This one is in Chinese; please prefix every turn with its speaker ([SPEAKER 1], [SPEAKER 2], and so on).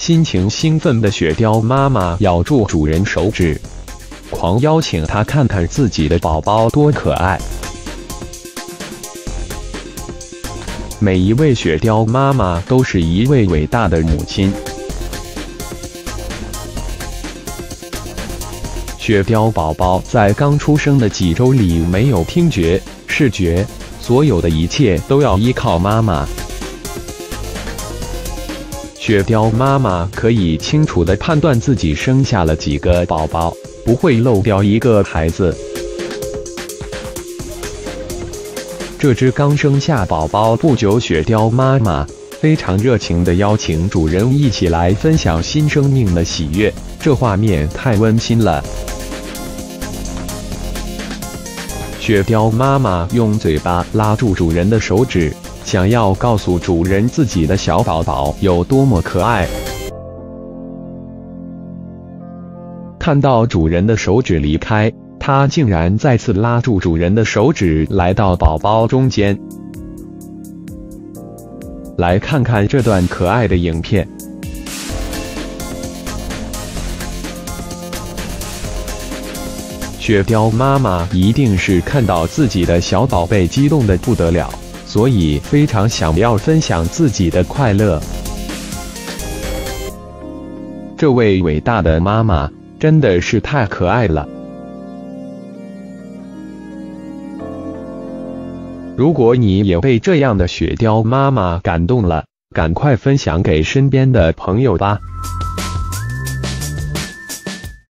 [SPEAKER 1] 心情兴奋的雪貂妈妈咬住主人手指，狂邀请他看看自己的宝宝多可爱。每一位雪貂妈妈都是一位伟大的母亲。雪貂宝宝在刚出生的几周里没有听觉、视觉，所有的一切都要依靠妈妈。雪貂妈妈可以清楚地判断自己生下了几个宝宝，不会漏掉一个孩子。这只刚生下宝宝不久，雪貂妈妈非常热情地邀请主人一起来分享新生命的喜悦，这画面太温馨了。雪貂妈妈用嘴巴拉住主人的手指，想要告诉主人自己的小宝宝有多么可爱。看到主人的手指离开，它竟然再次拉住主人的手指，来到宝宝中间。来看看这段可爱的影片。雪貂妈妈一定是看到自己的小宝贝激动得不得了，所以非常想要分享自己的快乐。这位伟大的妈妈真的是太可爱了。如果你也被这样的雪貂妈妈感动了，赶快分享给身边的朋友吧。